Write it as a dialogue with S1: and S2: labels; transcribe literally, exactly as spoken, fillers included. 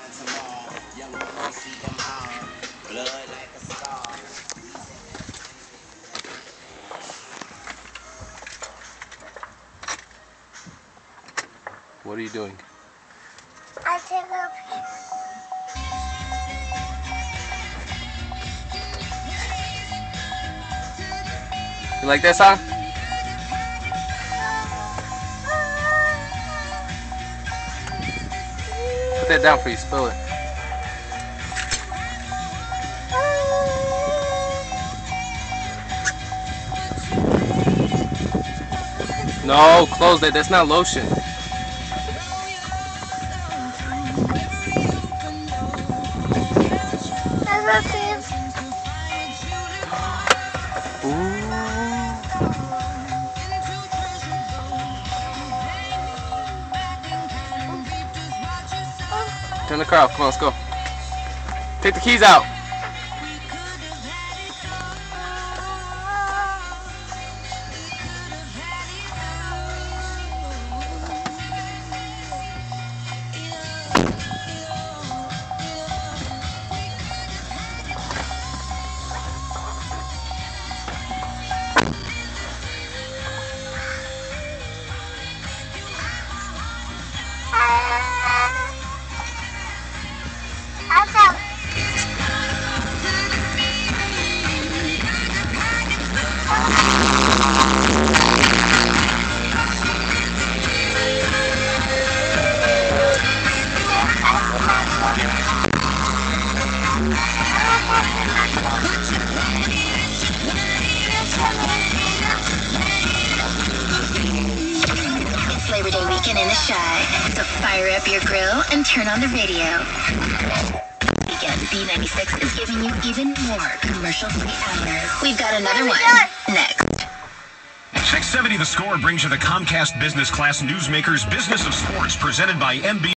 S1: What are you doing?
S2: I took a
S1: You like that song? Put that down for you, spill it. No, close that. That's not lotion. Ooh. Turn the car off. Come on, let's go. Take the keys out.
S3: It's Labor Day weekend in the Chi, so fire up your grill and turn on the radio. Weekend B ninety-six is giving you even more commercial-free hours. We've got another one next.
S4: six seventy The Score brings you the Comcast Business Class Newsmakers Business of Sports, presented by M B.